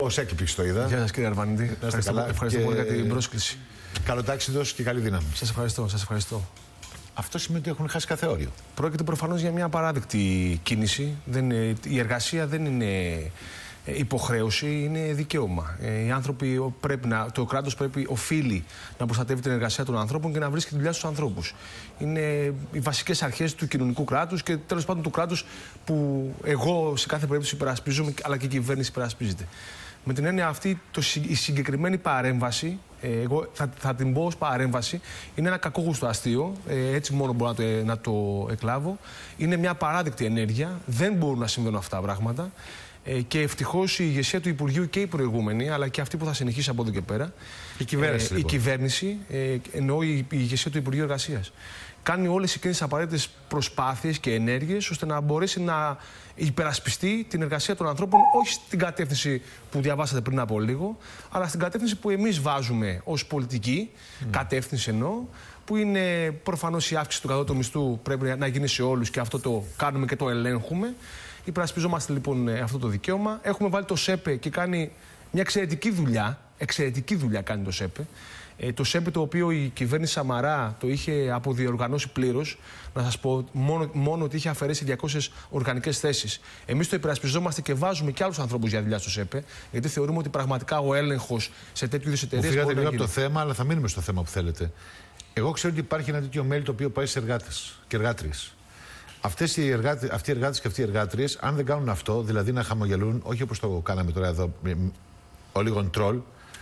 Ως έκπληξη το είδα. Γεια σας κύριε Αρβανίτη. Ευχαριστώ πολύ για την πρόσκληση. Καλό τάξιδος και καλή δύναμη. Σας ευχαριστώ, σας ευχαριστώ. Αυτό σημαίνει ότι έχουν χάσει κάθε όριο. Πρόκειται προφανώς για μια απαράδεκτη κίνηση. Η εργασία δεν είναι υποχρέωση, είναι δικαίωμα. Οι άνθρωποι το κράτος οφείλει να προστατεύει την εργασία των ανθρώπων και να βρίσκει τη δουλειά στους ανθρώπους. Είναι οι βασικές αρχές του κοινωνικού κράτους και τέλος πάντων του κράτους που εγώ σε κάθε περίπτωση υπερασπίζομαι, αλλά και η κυβέρνηση υπερασπίζεται. Με την έννοια αυτή, η συγκεκριμένη παρέμβαση, εγώ θα την πω ως παρέμβαση, είναι ένα κακόγουστο αστείο, έτσι μόνο μπορώ να το εκλάβω. Είναι μια απαράδεκτη ενέργεια, δεν μπορούν να συμβαίνουν αυτά τα πράγματα. Και ευτυχώς η ηγεσία του Υπουργείου και οι προηγούμενοι, αλλά και αυτή που θα συνεχίσει από εδώ και πέρα, η κυβέρνηση, εννοώ η ηγεσία του Υπουργείου Εργασίας, κάνει όλες εκείνες τις απαραίτητες προσπάθειες και ενέργειες ώστε να μπορέσει να υπερασπιστεί την εργασία των ανθρώπων, όχι στην κατεύθυνση που διαβάσατε πριν από λίγο, αλλά στην κατεύθυνση που εμείς βάζουμε ως πολιτική κατεύθυνση, εννοώ, που είναι προφανώς η αύξηση του κατώτατου μισθού πρέπει να γίνει σε όλους και αυτό το κάνουμε και το ελέγχουμε. Υπερασπιζόμαστε λοιπόν αυτό το δικαίωμα. Έχουμε βάλει το ΣΕΠΕ και κάνει μια εξαιρετική δουλειά. Εξαιρετική δουλειά κάνει το ΣΕΠΕ. Το ΣΕΠΕ, το οποίο η κυβέρνηση Σαμαρά το είχε αποδιοργανώσει πλήρως. Να σας πω μόνο ότι είχε αφαιρέσει 200 οργανικές θέσεις. Εμείς το υπερασπιζόμαστε και βάζουμε και άλλους ανθρώπους για δουλειά στο ΣΕΠΕ, γιατί θεωρούμε ότι πραγματικά ο έλεγχος σε τέτοιου είδους εταιρείες. Φύγατε λίγο από το θέμα, αλλά θα μείνουμε στο θέμα που θέλετε. Εγώ ξέρω ότι υπάρχει ένα τέτοιο mail το οποίο πάει σε εργάτες και εργάτριες. Αυτοί οι εργάτες και αυτοί οι εργάτριες, αν δεν κάνουν αυτό, δηλαδή να χαμογελούν, όχι όπως το κάναμε τώρα εδώ, ο λίγον τρόλ,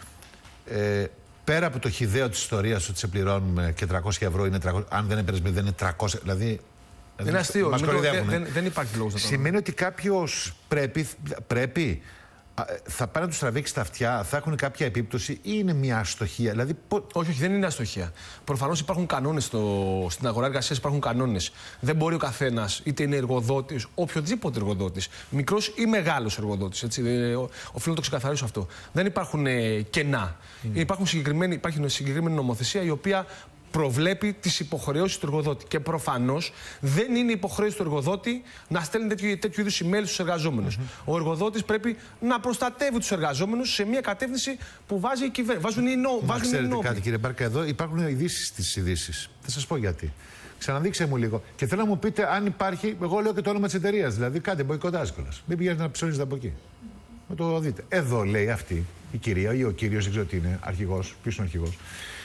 πέρα από το χυδαίο της ιστορίας ότι σε πληρώνουμε και 300 ευρώ είναι 300, αν δεν έπαιρνες δεν είναι 300, δηλαδή είναι αστείο, δεν υπάρχει λόγος να το σημαίνει ότι κάποιος πρέπει θα πάνε να τους τραβήξει τα αυτιά, θα έχουν κάποια επίπτωση ή είναι μια αστοχία? Δηλαδή, όχι, δεν είναι αστοχία. Προφανώς υπάρχουν κανόνες στην αγορά εργασίας, υπάρχουν κανόνες. Δεν μπορεί ο καθένας, είτε είναι εργοδότης, οποιοδήποτε εργοδότης, μικρός ή μεγάλος εργοδότης. Οφείλω να το ξεκαθαρίσω αυτό. Δεν υπάρχουν κενά. Υπάρχει συγκεκριμένη νομοθεσία η οποία προβλέπει τις υποχρεώσεις του εργοδότη. Και προφανώς δεν είναι υποχρέωση του εργοδότη να στέλνει τέτοιου είδους email στους εργαζόμενους. Ο εργοδότης πρέπει να προστατεύει τους εργαζόμενους σε μια κατεύθυνση που βάζει η κυβέρνηση. Ξέρετε κάτι, κύριε Μπάρκα, εδώ υπάρχουν ειδήσεις στις ειδήσεις. Θα σας πω γιατί. Ξαναδείξτε μου λίγο. Και θέλω να μου πείτε αν υπάρχει. Εγώ λέω και το όνομα της εταιρείας. Δηλαδή, κάντε μποϊκοτάζ κιόλας. Μην πηγαίνετε να ψωνίζετε από εκεί. Να το δείτε. Εδώ λέει αυτή η κυρία ή ο κύριος, δεν ξέρω τι είναι, αρχηγός. Ποιος είναι ο αρχηγός?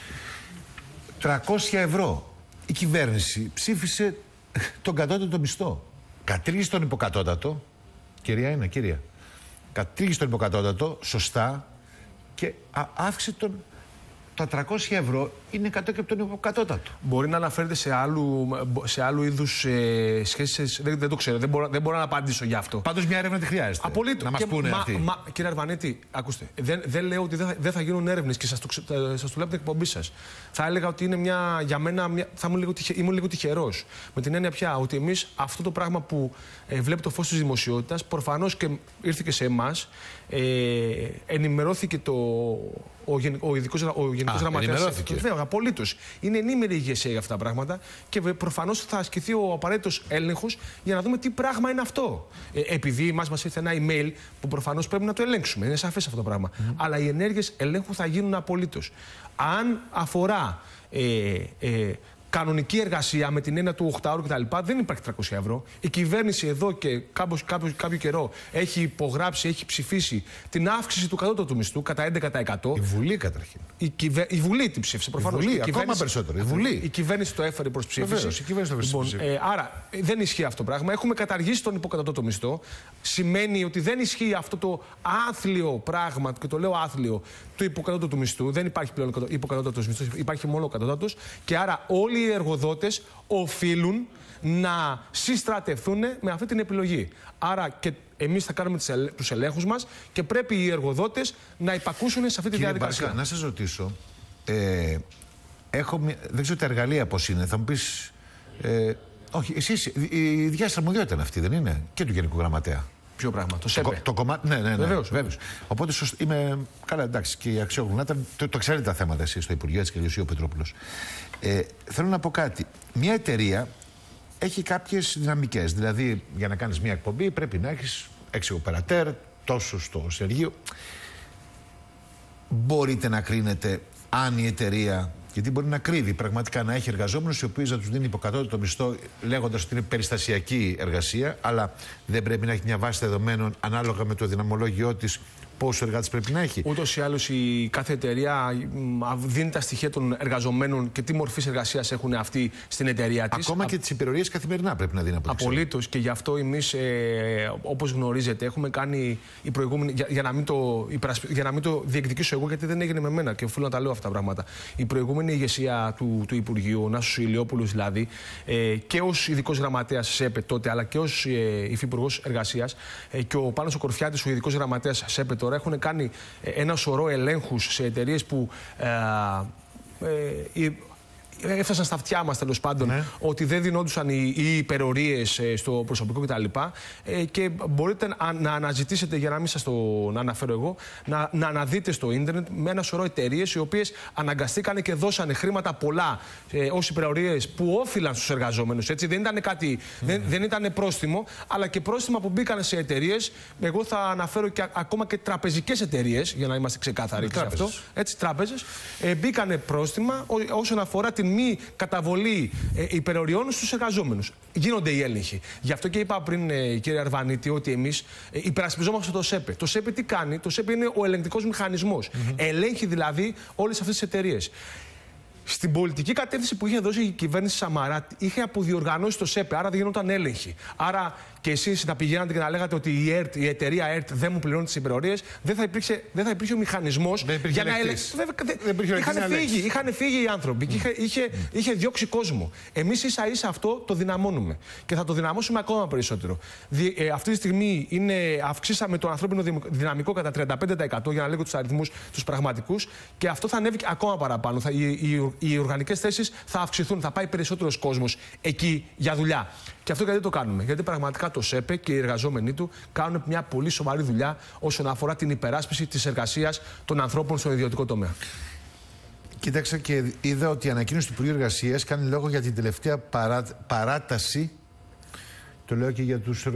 300 ευρώ. Η κυβέρνηση ψήφισε τον κατώτατο μισθό. Κατήργησε τον υποκατώτατο. Κυρία είναι, κυρία. Κατήργησε τον υποκατώτατο, σωστά, και αύξησε τα 300 ευρώ είναι κάτω και από τον υποκατώτατο. Μπορεί να αναφέρεται σε άλλου είδους σχέσεις. Δεν το ξέρω. Δεν μπορώ να απαντήσω γι' αυτό. Πάντως μια έρευνα τη χρειάζεται. Απολύτως. Να μας πούνε αυτοί. Κύριε Αρβανίτη, ακούστε. Δεν λέω ότι δεν θα γίνουν έρευνες και σας το λέω από την εκπομπή σας. Θα έλεγα ότι είναι για μένα. Ήμουν λίγο τυχερός. Με την έννοια πια ότι εμείς αυτό το πράγμα που βλέπει το φως της δημοσιότητας, προφανώς και ήρθε και σε εμάς, ενημερώθηκε ο Γενικός Γραμματέας. Βέβαια, απολύτως. Είναι ενήμερη η ηγεσία για αυτά τα πράγματα και προφανώς θα ασκηθεί ο απαραίτητος έλεγχος για να δούμε τι πράγμα είναι αυτό. Επειδή μας ήρθε ένα email που προφανώς πρέπει να το ελέγξουμε. Είναι σαφές αυτό το πράγμα. Αλλά οι ενέργειες ελέγχου θα γίνουν απολύτως. Αν αφορά κανονική εργασία με την έννοια του 8ωρου κτλ. Δεν υπάρχει 300 ευρώ. Η κυβέρνηση εδώ και κάποιο καιρό έχει υπογράψει, έχει ψηφίσει την αύξηση του κατώτατου μισθού κατά 11%. Η Βουλή καταρχήν. Η Βουλή την ψήφισε προφανώς. Ακόμα περισσότερο. Η κυβέρνηση το έφερε προς ψήφιση. Βεβαίως, η κυβέρνηση το έφερε προς ψήφιση. Άρα δεν ισχύει αυτό το πράγμα. Έχουμε καταργήσει τον υποκατώτατο μισθό. Σημαίνει ότι δεν ισχύει αυτό το άθλιο πράγμα, και το λέω άθλιο, του υποκατώτατου μισθού. Δεν υπάρχει πλέον υποκατώτατος μισθός, υπάρχει μόνο ο κατώτατος. Και άρα όλοι οι εργοδότες οφείλουν να συστρατευτούν με αυτή την επιλογή. Άρα και εμείς θα κάνουμε τους ελέγχους μας και πρέπει οι εργοδότες να υπακούσουν σε αυτή τη διαδικασία. Μπάρκα, να σας ρωτήσω, δεν ξέρω τα εργαλεία πώς είναι, θα μου πεις, όχι, εσείς, η δικιά σας αρμοδιότητα είναι αυτή, δεν είναι, και του Γενικού Γραμματέα? Ποιο πράγμα, το ΣΕΠΕ? Το κομμάτι, ναι. Βεβαίως. Οπότε είμαι, καλά, εντάξει, και η αξιόγνωνα, το ξέρετε τα θέματα εσείς στο Υπουργείο, έτσι και ο Πετρόπουλος. Θέλω να πω κάτι. Μια εταιρεία έχει κάποιες δυναμικές. Δηλαδή, για να κάνεις μια εκπομπή πρέπει να έχεις 6 οπερατέρ, τόσο στο Σεργείο. μπορείτε να κρίνετε αν η εταιρεία. Γιατί μπορεί να κρύβει πραγματικά, να έχει εργαζόμενους οι οποίοι να τους δίνει υποκατώτατο μισθό, λέγοντας ότι είναι περιστασιακή εργασία, αλλά δεν πρέπει να έχει μια βάση δεδομένων ανάλογα με το δυναμολόγιο της πόσο εργάτες πρέπει να έχει. Ούτως ή άλλως η κάθε εταιρεία δίνει τα στοιχεία των εργαζομένων και τι μορφής εργασίας έχουν αυτοί στην εταιρεία της. Ακόμα και τις υπερορίες καθημερινά πρέπει να δίνει από ό,τι ξέρω. Απολύτως. Και γι' αυτό εμείς, όπως γνωρίζετε, έχουμε κάνει η προηγούμενη. Για να μην το διεκδικήσω εγώ, γιατί δεν έγινε με μένα και οφείλω να τα λέω αυτά τα πράγματα. Η προηγούμενη ηγεσία του Υπουργείου, ο Νάσος Ηλιόπουλος δηλαδή, και ως ειδικός γραμματέας ΣΕΠΕ τότε, αλλά και ως υφυπουργός εργασίας, και ο Πάνος ο Κορφιάτης, ο ειδικός γραμματέας ΣΕΠΕ τώρα, έχουν κάνει ένα σωρό ελέγχους σε εταιρείες που έφτασαν στα αυτιά μας, τέλος πάντων, ότι δεν δινόντουσαν οι υπερορίες στο προσωπικό κτλ. Και μπορείτε να αναζητήσετε, για να μην σας το αναφέρω εγώ, να αναδείτε στο ίντερνετ με ένα σωρό εταιρείες οι οποίες αναγκαστήκανε και δώσανε χρήματα πολλά ως υπερορίες που όφυλαν στους εργαζόμενους. Έτσι. Δεν ήταν κάτι, δεν ήταν πρόστιμο, αλλά και πρόστιμα που μπήκαν σε εταιρείες. Εγώ θα αναφέρω και ακόμα και τραπεζικές εταιρείες, για να είμαστε ξεκάθαροι σε αυτό. Έτσι, τράπεζες. Μπήκανε πρόστιμα όσον αφορά την μη καταβολή υπεροριών στους εργαζόμενους. Γίνονται οι έλεγχοι. Γι' αυτό και είπα πριν, κύριε Αρβανίτη, ότι εμείς υπερασπιζόμαστε το ΣΕΠΕ. Το ΣΕΠΕ τι κάνει? Το ΣΕΠΕ είναι ο ελεγκτικός μηχανισμός. Ελέγχει δηλαδή όλες αυτές τις εταιρείες. Στην πολιτική κατεύθυνση που είχε δώσει η κυβέρνηση Σαμαρά, είχε αποδιοργανώσει το ΣΕΠΕ, άρα δεν γινόταν έλεγχη. Άρα και εσείς να πηγαίνατε και να λέγατε ότι η εταιρεία ΕΡΤ δεν μου πληρώνει τις υπερορίες, δεν θα υπήρχε ο μηχανισμός για να ελέγξει. Είχαν φύγει οι άνθρωποι και είχε διώξει κόσμο. Εμείς ίσα-ίσα αυτό το δυναμώνουμε και θα το δυναμώσουμε ακόμα περισσότερο. Αυτή τη στιγμή αυξήσαμε το ανθρώπινο δυναμικό κατά 35%, για να λέγω τους αριθμούς τους πραγματικούς, και αυτό θα ανέβει ακόμα παραπάνω. Οι οργανικές θέσεις θα αυξηθούν, θα πάει περισσότερος κόσμος εκεί για δουλειά. Και αυτό γιατί το κάνουμε? Γιατί πραγματικά το ΣΕΠΕ και οι εργαζόμενοι του κάνουν μια πολύ σοβαρή δουλειά όσον αφορά την υπεράσπιση της εργασίας των ανθρώπων στον ιδιωτικό τομέα. Κοίταξα και είδα ότι η ανακοίνωση του Υπουργείου Εργασίας κάνει λόγο για την τελευταία παράταση. Το λέω και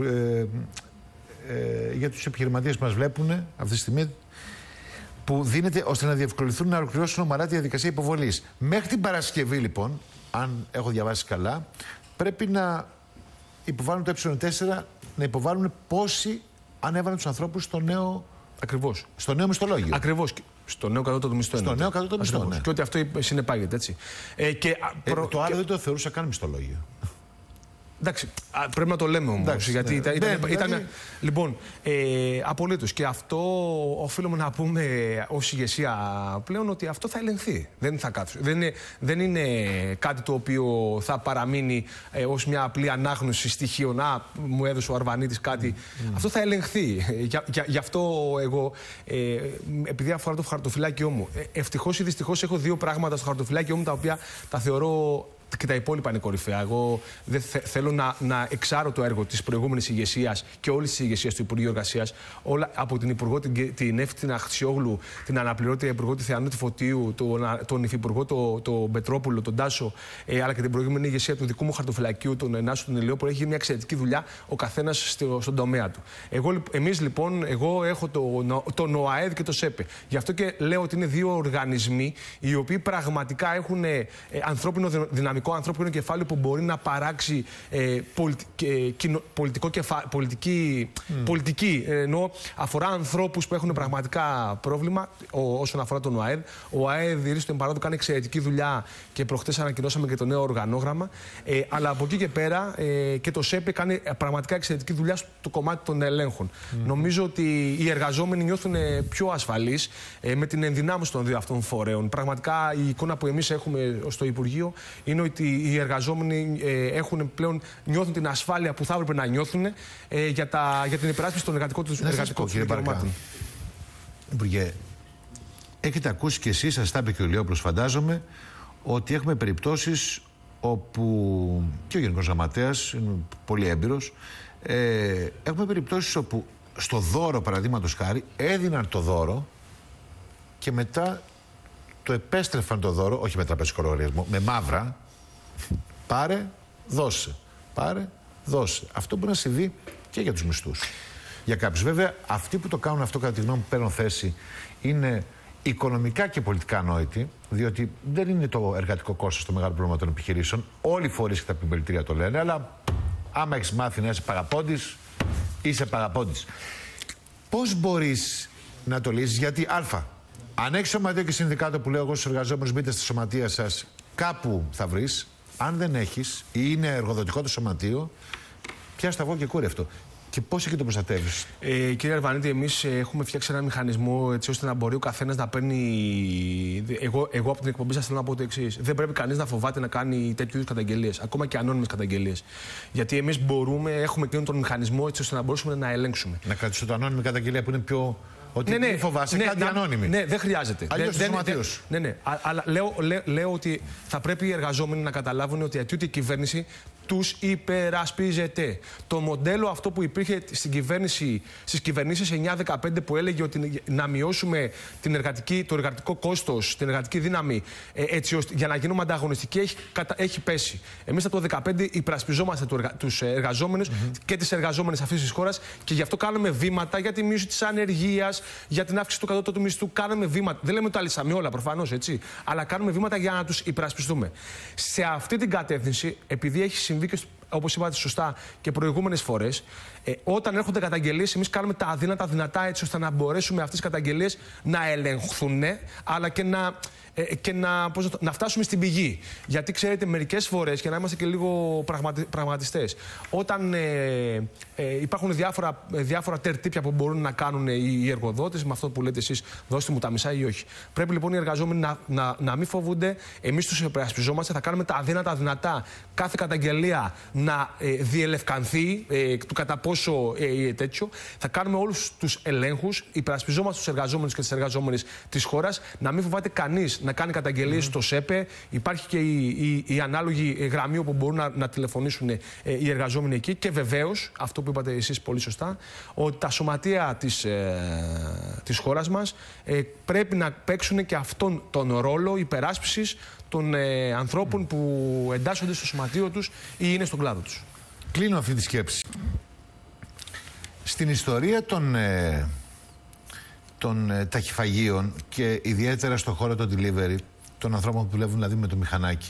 για τους επιχειρηματίες που μας βλέπουν αυτή τη στιγμή, που δίνεται ώστε να διευκολυνθούν να ολοκληρώσουν ομαλά τη διαδικασία υποβολής. Μέχρι την Παρασκευή, λοιπόν, αν έχω διαβάσει καλά, πρέπει να υποβάλουν το ε4, να υποβάλουν πόσοι ανέβαλαν τους ανθρώπους στο νέο. Ακριβώς. Στο νέο μισθολόγιο. Ακριβώς. Στο νέο κατώτατο μισθό. Στο νέο κατώτατο μισθό. Ναι. Και ότι αυτό συνεπάγεται, έτσι. Το άλλο δεν το θεωρούσα καν μισθολόγιο. Εντάξει, πρέπει να το λέμε όμως. Γιατί ήταν. Λοιπόν, απολύτως. Και αυτό οφείλουμε να πούμε ως ηγεσία πλέον, ότι αυτό θα ελεγχθεί. Δεν θα κάτσουν. Δεν είναι κάτι το οποίο θα παραμείνει ως μια απλή ανάγνωση στοιχείων. Μου έδωσε ο Αρβανίτης κάτι. Αυτό θα ελεγχθεί. Γι' αυτό εγώ, επειδή αφορά το χαρτοφυλάκιό μου, ευτυχώς ή δυστυχώς έχω δύο πράγματα στο χαρτοφυλάκιό μου τα οποία τα θεωρώ. Και τα υπόλοιπα είναι κορυφαία. Εγώ δεν θέλω να εξάρω το έργο της προηγούμενης ηγεσίας και όλης της ηγεσίας του Υπουργείου Εργασίας, από την Υπουργό την Εύτηνα Αχτσιόγλου, την αναπληρώτρια Υπουργό τη Θεανούτη Φωτίου, τον Υφυπουργό τον Πετρόπουλο, τον Τάσο, αλλά και την προηγούμενη ηγεσία του δικού μου χαρτοφυλακίου, τον Νάσο τον Ηλιόπουλο, έχει μια εξαιρετική δουλειά ο καθένας στον τομέα του. Εμείς λοιπόν, εγώ έχω τον ΟΑΕΔ και το ΣΕΠΕ. Γι' αυτό και λέω ότι είναι δύο οργανισμοί οι οποίοι πραγματικά έχουν ανθρώπινο δυναμικό, ανθρώπινο κεφάλαιο που μπορεί να παράξει πολιτική, ενώ αφορά ανθρώπους που έχουν πραγματικά πρόβλημα όσον αφορά τον ΟΑΕΔ. Ο ΟΑΕΔ, ήρθε στον παράδο, κάνει εξαιρετική δουλειά και προχτές ανακοινώσαμε και το νέο οργανόγραμμα. Αλλά από εκεί και πέρα και το ΣΕΠΕ κάνει πραγματικά εξαιρετική δουλειά στο κομμάτι των ελέγχων. Νομίζω ότι οι εργαζόμενοι νιώθουν πιο ασφαλείς με την ενδυνάμωση των δύο αυτών φορέων. Πραγματικά η εικόνα που εμείς έχουμε στο Υπουργείο είναι ότι οι εργαζόμενοι νιώθουν την ασφάλεια που θα έπρεπε να νιώθουν για την υπεράσπιση των εργατικών τους δικαιωμάτων. Υπουργέ, έχετε ακούσει κι εσείς, σας τα είπε και ο Ηλιόπουλος, φαντάζομαι, ότι έχουμε περιπτώσεις όπου και ο Γενικός Γραμματέας είναι πολύ έμπειρος. Έχουμε περιπτώσεις όπου στο δώρο, παραδείγματος χάρη, έδιναν το δώρο και μετά το επέστρεφαν το δώρο, όχι με τραπεζικό λογαριασμό, με μαύρα. Πάρε, δώσε. Πάρε, δώσε. Αυτό μπορεί να συμβεί και για τους μισθούς. Για κάποιους. Βέβαια, αυτοί που το κάνουν αυτό, κατά τη γνώμη μου, παίρνουν θέση, είναι οικονομικά και πολιτικά ανόητη, διότι δεν είναι το εργατικό κόστος το μεγάλο πρόβλημα των επιχειρήσεων. Όλοι οι φορείς και τα επιμελητήρια το λένε, αλλά άμα έχεις μάθει να είσαι παραπόντης, είσαι παραπόντης. Πώς μπορείς να το λύσεις, γιατί αν έχεις σωματείο και συνδικάτο που λέω εγώ στους εργαζόμενους, μπείτε στη σωματεία σας, κάπου θα βρεις. Αν δεν έχεις ή είναι εργοδοτικό το σωματείο, πιάσ' το αυγό και κούρευτο. Και πώς εκεί το προστατεύεις? Κύριε Αρβανίτη, εμείς έχουμε φτιάξει ένα μηχανισμό έτσι ώστε να μπορεί ο καθένας να παίρνει. Εγώ από την εκπομπή σας θέλω να πω το εξής. Δεν πρέπει κανείς να φοβάται να κάνει τέτοιου είδους καταγγελίες, ακόμα και ανώνυμες καταγγελίες. Γιατί εμείς έχουμε εκείνον τον μηχανισμό έτσι ώστε να μπορέσουμε να ελέγξουμε. Να κρατήσω το ανώνυμη καταγγελία που είναι πιο. Ότι μην φοβάσαι, κάτι ανώνυμη. Ναι, δεν χρειάζεται. Αλλιώς το σωματείο σου. Ναι. Αλλά λέω ότι θα πρέπει οι εργαζόμενοι να καταλάβουν ότι η κυβέρνηση τους υπερασπίζεται. Το μοντέλο αυτό που υπήρχε στις κυβερνήσεις 9-15 που έλεγε ότι να μειώσουμε το εργατικό κόστος, την εργατική δύναμη έτσι ώστε για να γίνουμε ανταγωνιστικοί έχει πέσει. Εμείς από το 2015 υπερασπιζόμαστε τους εργαζόμενους και τις εργαζόμενες αυτής της χώρας και γι' αυτό κάνουμε βήματα για τη μείωση της ανεργίας, για την αύξηση του κατώτατου μισθού. Κάνουμε βήματα. Δεν λέμε ότι τα λύσαμε όλα προφανώς, έτσι. Αλλά κάνουμε βήματα για να τους υπερασπιστούμε. Σε αυτή την κατεύθυνση, επειδή έχει συμβεί και όπως είπατε σωστά και προηγούμενες φορές, όταν έρχονται καταγγελίες, εμείς κάνουμε τα αδύνατα δυνατά έτσι ώστε να μπορέσουμε αυτές τις καταγγελίες να ελεγχθούν, αλλά και να φτάσουμε στην πηγή. Γιατί ξέρετε, μερικές φορές, και να είμαστε και λίγο πραγματιστές, όταν υπάρχουν διάφορα τερτύπια που μπορούν να κάνουν οι εργοδότες, με αυτό που λέτε εσείς, δώστε μου τα μισά ή όχι. Πρέπει λοιπόν οι εργαζόμενοι να μην φοβούνται. Εμείς τους υπερασπιζόμαστε, θα κάνουμε τα αδύνατα δυνατά. Κάθε καταγγελία να διελευκανθεί του κατά πόσο τέτοιο. Θα κάνουμε όλους τους ελέγχους, υπερασπιζόμαστε τους εργαζόμενους και τις εργαζόμενες της χώρας. Να μην φοβάται κανείς να κάνει καταγγελίες στο ΣΕΠΕ. Υπάρχει και η ανάλογη γραμμή όπου μπορούν να τηλεφωνήσουν οι εργαζόμενοι εκεί. Και βεβαίως, αυτό που είπατε εσείς πολύ σωστά, ότι τα σωματεία της χώρας μας πρέπει να παίξουν και αυτόν τον ρόλο υπεράσπισης των ανθρώπων που εντάσσονται στο σωματείο τους ή είναι στον κλάδο τους. Κλείνω αυτή τη σκέψη. Στην ιστορία των ταχυφαγείων και ιδιαίτερα στον χώρο των delivery, των ανθρώπων που δουλεύουν δηλαδή με το μηχανάκι,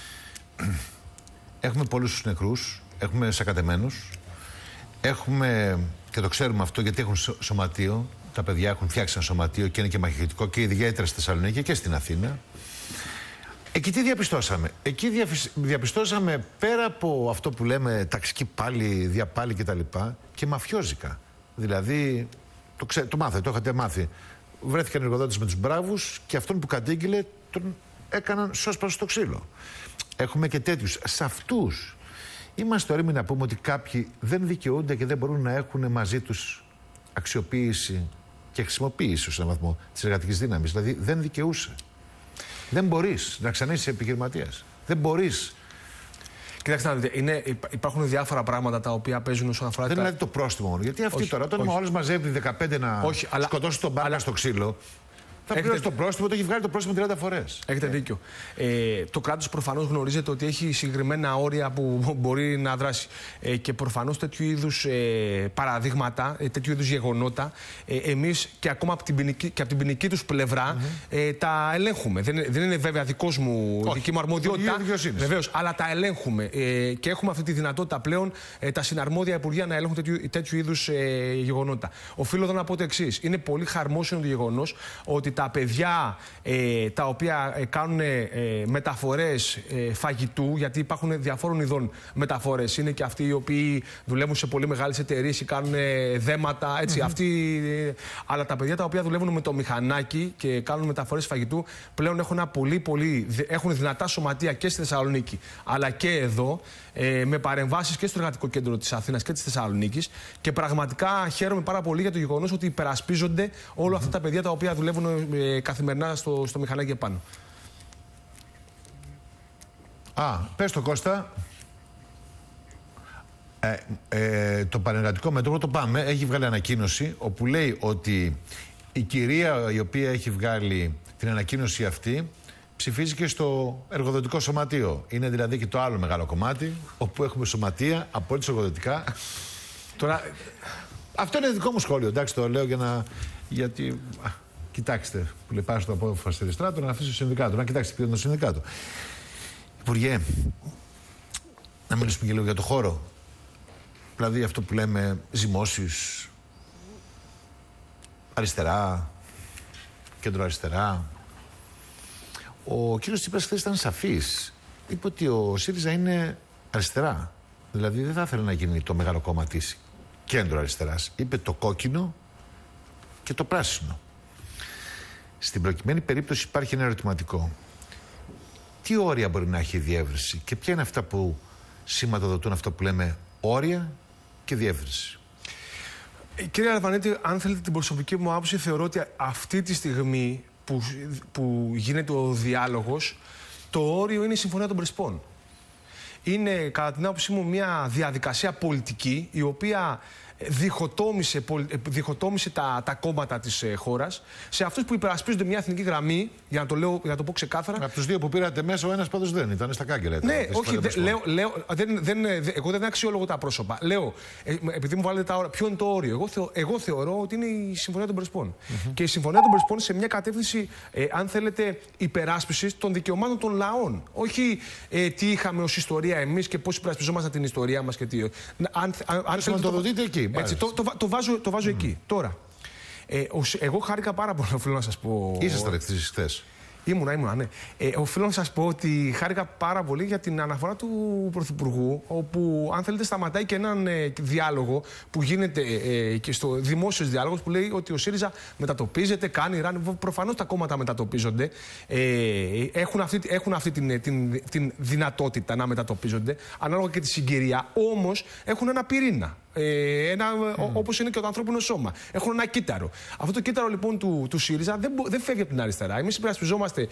έχουμε πολλούς νεκρούς, έχουμε σακατεμένους, έχουμε, και το ξέρουμε αυτό γιατί έχουν σωματείο, τα παιδιά έχουν φτιάξει ένα σωματείο και είναι και μαχητικό και ιδιαίτερα στη Θεσσαλονίκη και στην Αθήνα. Εκεί τι διαπιστώσαμε? Εκεί διαπιστώσαμε πέρα από αυτό που λέμε ταξική πάλι, διαπάλι κτλ. Και μαφιόζικα. Δηλαδή, το μάθετε, το είχατε μάθει. Βρέθηκαν οι εργοδότες με τους μπράβους και αυτόν που κατήγγειλε τον έκαναν σώσπαση στο ξύλο. Έχουμε και τέτοιους. Σε αυτούς είμαστε ορίμοι να πούμε ότι κάποιοι δεν δικαιούνται και δεν μπορούν να έχουν μαζί τους αξιοποίηση και χρησιμοποίηση σε έναν βαθμό της εργατικής δύναμης. Δηλαδή, δεν δικαιούσε. Δεν μπορείς να ξαναείσαι επιχειρηματίας. Δεν μπορείς. Κοιτάξτε να δείτε, υπάρχουν διάφορα πράγματα τα οποία παίζουν όσον αφορά. Δεν είναι δηλαδή το πρόστιμο μόνο. Γιατί αυτοί τώρα, όταν ο άλλος μαζεύει 15 να σκοτώσει τον μπάρκα στο ξύλο, θα πληρώσει το πρόστιμο, το έχει βγάλει το πρόστιμο 30 φορές. Έχετε δίκιο. Το κράτος προφανώς γνωρίζετε ότι έχει συγκεκριμένα όρια που μπορεί να δράσει. Και προφανώς τέτοιου είδους παραδείγματα, τέτοιου είδους γεγονότα, εμείς και ακόμα από την ποινική τους πλευρά τα ελέγχουμε. Δεν είναι βέβαια δική μου αρμοδιότητα. Βεβαίως, αλλά τα ελέγχουμε. Και έχουμε αυτή τη δυνατότητα πλέον τα συναρμόδια υπουργεία να ελέγχουν τέτοιου είδους γεγονότα. Οφείλω εδώ να πω το εξής. Είναι πολύ χαρμόσυνο το γεγονός ότι τα παιδιά τα οποία κάνουν μεταφορές φαγητού, γιατί υπάρχουν διαφόρων ειδών μεταφορές, είναι και αυτοί οι οποίοι δουλεύουν σε πολύ μεγάλες εταιρείες ή κάνουν δέματα, έτσι, αλλά τα παιδιά τα οποία δουλεύουν με το μηχανάκι και κάνουν μεταφορές φαγητού πλέον έχουν δυνατά σωματεία και στη Θεσσαλονίκη αλλά και εδώ, με παρεμβάσεις και στο εργατικό κέντρο της Αθήνας και της Θεσσαλονίκης, και πραγματικά χαίρομαι πάρα πολύ για το γεγονός ότι υπερασπίζονται όλα αυτά τα παιδιά τα οποία δουλεύουν καθημερινά στο μηχανάκι επάνω. Πες το Κώστα. Το Πανεργατικό Μέτωπο, το πάμε, έχει βγάλει ανακοίνωση όπου λέει ότι η κυρία η οποία έχει βγάλει την ανακοίνωση αυτή ψηφίζει και στο εργοδοτικό σωματείο. Είναι δηλαδή και το άλλο μεγάλο κομμάτι όπου έχουμε σωματεία απόλυτα εργοδοτικά. Τώρα... Αυτό είναι δικό μου σχόλιο, εντάξει, το λέω γιατί Κοιτάξτε, που λέει πάρε στο απόφαση αριστερά, να αφήσει το συνδικάτο. Να κοιτάξτε ποιο είναι το συνδικάτο. Υπουργέ, να μιλήσουμε και λίγο για το χώρο. Δηλαδή αυτό που λέμε ζυμώσεις, αριστερά, κέντρο-αριστερά. Ο κύριος Τσίπρας χθες ήταν σαφής. Είπε ότι ο ΣΥΡΙΖΑ είναι αριστερά. Δηλαδή δεν θα ήθελε να γίνει το μεγάλο κόμμα της κέντρο-αριστεράς. Είπε το κόκκινο και το πράσινο. Στην προκειμένη περίπτωση υπάρχει ένα ερωτηματικό. Τι όρια μπορεί να έχει η διεύρυνση και ποια είναι αυτά που σηματοδοτούν αυτό που λέμε όρια και διεύρυνση? Κύριε Αρβανίτη, αν θέλετε την προσωπική μου άποψη, θεωρώ ότι αυτή τη στιγμή που γίνεται ο διάλογος, το όριο είναι η Συμφωνία των Πρεσπών. Είναι, κατά την άποψή μου, μια διαδικασία πολιτική η οποία διχοτόμησε τα κόμματα της χώρας σε αυτούς που υπερασπίζονται μια εθνική γραμμή, για να το πω ξεκάθαρα. Από τους δύο που πήρατε μέσα, ο ένας πάντως δεν ήταν στα κάγκελα. Ναι, όχι, εγώ δεν αξιόλογο τα πρόσωπα. Λέω, επειδή μου βάλετε τα όρια, ποιο είναι το όριο? Εγώ θεωρώ ότι είναι η Συμφωνία των Πρεσπών. Και η Συμφωνία των Πρεσπών σε μια κατεύθυνση, αν θέλετε, υπεράσπισης των δικαιωμάτων των λαών. Όχι τι είχαμε ως ιστορία εμείς και πώς υπερασπιζόμαστε την ιστορία μας και τι. Αν το δείτε εκεί. Έτσι, το βάζω εκεί. Τώρα, εγώ χάρηκα πάρα πολύ, οφείλω να σας πω. Ήσασταν εχθές χθες. Ήμουνα, ναι. Οφείλω να σας πω ότι χάρηκα πάρα πολύ για την αναφορά του Πρωθυπουργού, όπου, αν θέλετε, σταματάει και έναν διάλογο που γίνεται και στο δημόσιος διάλογος, που λέει ότι ο ΣΥΡΙΖΑ μετατοπίζεται, κάνει ραν. Προφανώς τα κόμματα μετατοπίζονται. Έχουν αυτή την δυνατότητα να μετατοπίζονται, ανάλογα και τη συγκυρία. Όμως έχουν ένα πυρήνα. Όπως είναι και το ανθρώπινο σώμα. Έχουν ένα κύτταρο. Αυτό το κύτταρο λοιπόν του ΣΥΡΙΖΑ δεν φεύγει από την αριστερά. Εμείς υπερασπιζόμαστε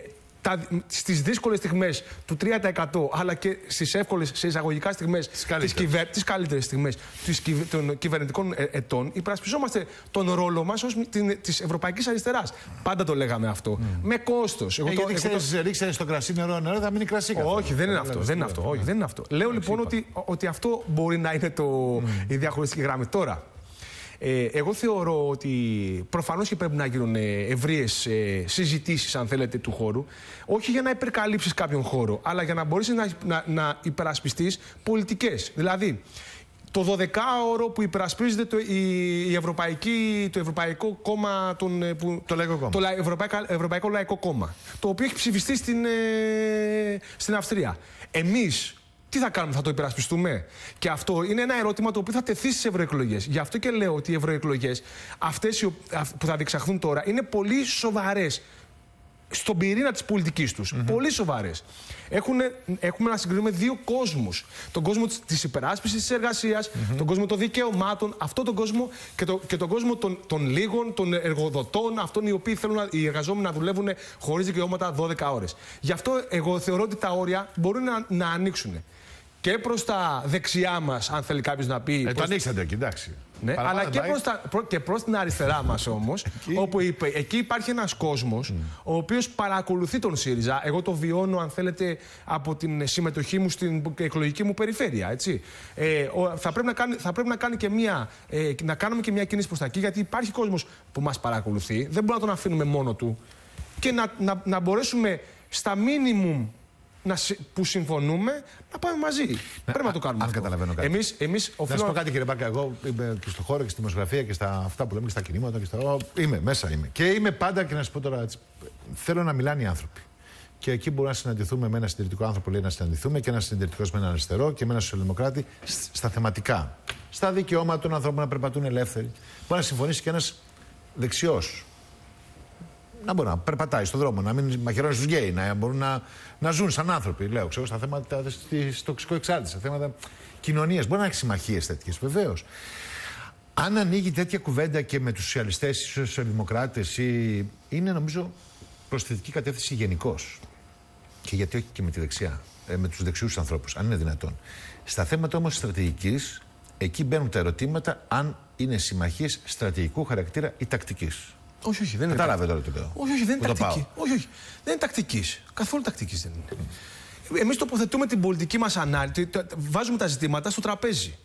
στις δύσκολες στιγμές του 3%, αλλά και στις εύκολες, σε εισαγωγικά στιγμές, τις καλύτερες στιγμές των κυβερνητικών ετών, υπερασπιζόμαστε τον ρόλο μας ως της ευρωπαϊκής αριστεράς. Πάντα το λέγαμε αυτό. Με κόστος. Γιατί ρίξε στο κρασί νερό, θα μείνει κρασί. Όχι, δεν είναι αυτό. Λέω λοιπόν ότι αυτό μπορεί να είναι η διαχωριστική γραμμή. Τώρα, εγώ θεωρώ ότι προφανώς και πρέπει να γίνουν ευρείες συζητήσεις, αν θέλετε, του χώρου. Όχι για να υπερκαλύψεις κάποιον χώρο, αλλά για να μπορείς να υπερασπιστείς πολιτικές. Δηλαδή, το 12ωρο που υπερασπίζεται το Ευρωπαϊκό Κόμμα, το Ευρωπαϊκό Λαϊκό Κόμμα, το οποίο έχει ψηφιστεί στην Αυστρία. Εμείς τι θα κάνουμε, θα το υπερασπιστούμε? Και αυτό είναι ένα ερώτημα το οποίο θα τεθεί στις ευρωεκλογές. Γι' αυτό και λέω ότι οι ευρωεκλογές, αυτές που θα διεξαχθούν τώρα, είναι πολύ σοβαρές στον πυρήνα της πολιτικής τους. Πολύ σοβαρές. Έχουμε να συγκρίνουμε δύο κόσμους. Τον κόσμο της υπεράσπισης της εργασίας, τον κόσμο των δικαιωμάτων, αυτόν τον κόσμο και τον κόσμο των λίγων, των εργοδοτών, αυτών οι οποίοι θέλουν οι εργαζόμενοι να δουλεύουν χωρίς δικαιώματα 12 ώρες. Γι' αυτό εγώ θεωρώ ότι τα όρια μπορούν να ανοίξουν. Και προς τα δεξιά μας, αν θέλει κάποιος να πει. Το ανοίξατε εκεί, εντάξει. Ναι, αλλά και προς την αριστερά μας όμως, όπου εκεί υπάρχει ένας κόσμος ο οποίος παρακολουθεί τον ΣΥΡΙΖΑ. Εγώ το βιώνω, αν θέλετε, από την συμμετοχή μου στην εκλογική μου περιφέρεια. Έτσι. Θα πρέπει να κάνουμε και μια κίνηση προς τα εκεί, γιατί υπάρχει κόσμος που μας παρακολουθεί. Δεν μπορούμε να τον αφήνουμε μόνο του. Και να μπορέσουμε στα μίνιμουμ που συμφωνούμε, να πάμε μαζί. Πρέπει να το κάνουμε. Αν καταλαβαίνω κάτι. Να σου πω κάτι, κύριε Μπάρκα. Εγώ είμαι και στο χώρο και στη δημοσιογραφία και στα αυτά που λέμε και στα κινήματα. Μέσα είμαι. Και είμαι πάντα, και να σου πω τώρα, θέλω να μιλάνε οι άνθρωποι. Και εκεί μπορούμε να συναντηθούμε με ένα συντηρητικό άνθρωπο, λέει να συναντηθούμε, και ένα συντηρητικό με έναν αριστερό και με έναν σοσιαλδημοκράτη στα θεματικά. Στα δικαιώματα των ανθρώπων να περπατούν ελεύθεροι. Μπορεί να συμφωνήσει και ένα δεξιός. Να μπορεί να περπατάει στον δρόμο, να μην μαχαιρώνει στους γκέι, να μπορούν να ζουν σαν άνθρωποι. Λέω, ξέρω, στα θέματα της τοξικοεξάρτησης, στα θέματα κοινωνίας. Μπορεί να έχει συμμαχίες τέτοιες, βεβαίως. Αν ανοίγει τέτοια κουβέντα και με τους σοσιαλιστές ή τους σοσιαλδημοκράτες, είναι νομίζω προς θετική κατεύθυνση γενικώς. Και γιατί όχι και με τη δεξιά, με τους δεξιούς ανθρώπους, αν είναι δυνατόν. Στα θέματα όμως στρατηγικής, εκεί μπαίνουν τα ερωτήματα αν είναι συμμαχίες στρατηγικού χαρακτήρα ή τακτικής. Όχι, δεν είναι. Κατάλαβε τώρα το λέω. Όχι, δεν είναι τακτική. Όχι, δεν είναι τακτικής. Καθόλου τακτικής δεν είναι. Εμείς τοποθετούμε την πολιτική μας ανάλυση, βάζουμε τα ζητήματα στο τραπέζι.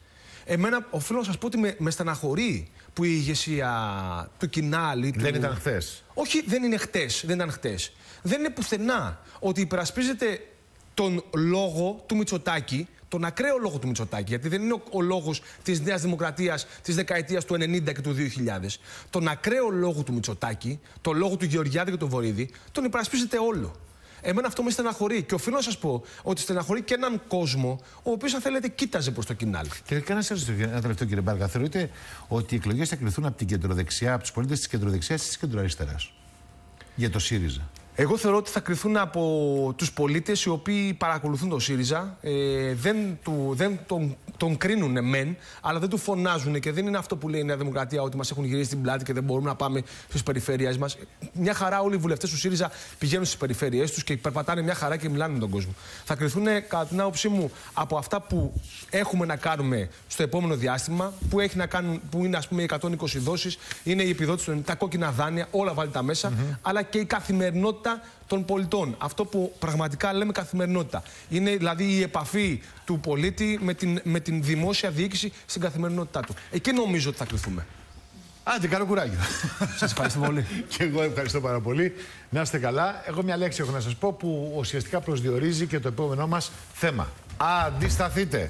Εμένα οφείλω να σας πω ότι με στεναχωρεί που η ηγεσία του Κινάλ. Δεν ήταν χθες. Όχι, δεν είναι χτες. Δεν ήταν χτες. Δεν είναι πουθενά ότι υπερασπίζεται τον λόγο του Μητσοτάκη, τον ακραίο λόγο του Μητσοτάκη, γιατί δεν είναι ο λόγος της Νέας Δημοκρατίας της δεκαετίας του 90 και του 2000. Τον ακραίο λόγο του Μητσοτάκη, τον λόγο του Γεωργιάδη και του Βορίδη, τον υπερασπίζεται όλο. Εμένα αυτό με στεναχωρεί και οφείλω να σας πω ότι στεναχωρεί και έναν κόσμο ο οποίος, αν θέλετε, κοίταζε προς το Κινάλ. Και ένα τελευταίο, κύριε Μπάρκα. Θεωρείτε ότι οι εκλογές θα κρυθούν από την κεντροδεξιά, από τους πολίτες της κεντροδεξιάς ή της κεντροαριστεράς για το ΣΥΡΙΖΑ? Εγώ θεωρώ ότι θα κρυθούν από τους πολίτες οι οποίοι παρακολουθούν τον ΣΥΡΙΖΑ, δεν τον κρίνουν μεν, αλλά δεν του φωνάζουν και δεν είναι αυτό που λέει η Νέα Δημοκρατία, ότι μας έχουν γυρίσει την πλάτη και δεν μπορούμε να πάμε στις περιφέρειες μας. Μια χαρά όλοι οι βουλευτές του ΣΥΡΙΖΑ πηγαίνουν στις περιφέρειές τους και περπατάνε μια χαρά και μιλάνε με τον κόσμο. Θα κρυθούν, κατά την άποψή μου, από αυτά που έχουμε να κάνουμε στο επόμενο διάστημα, που είναι, ας πούμε, οι 120 δόσεις, είναι η επιδότηση, τα κόκκινα δάνεια, όλα βάλει τα μέσα, αλλά και η καθημερινότητα των πολιτών. Αυτό που πραγματικά λέμε καθημερινότητα. Είναι δηλαδή η επαφή του πολίτη με την δημόσια διοίκηση στην καθημερινότητά του. Εκεί νομίζω ότι θα κρυθούμε. Άντε, καλό κουράγιο. Σας ευχαριστώ πολύ. Και εγώ ευχαριστώ πάρα πολύ. Να είστε καλά. Εγώ μια λέξη έχω να σας πω που ουσιαστικά προσδιορίζει και το επόμενό μας θέμα. Αντισταθείτε.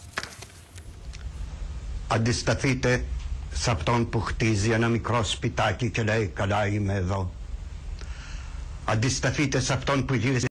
Αντισταθείτε σε αυτόν που χτίζει ένα μικρό σπιτάκι και λέει «Καλά, είμαι εδώ». Αντισταθείτε σε αυτόν που γύριζε